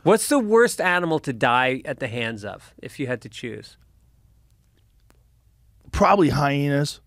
What's the worst animal to die at the hands of, if you had to choose? Probably hyenas.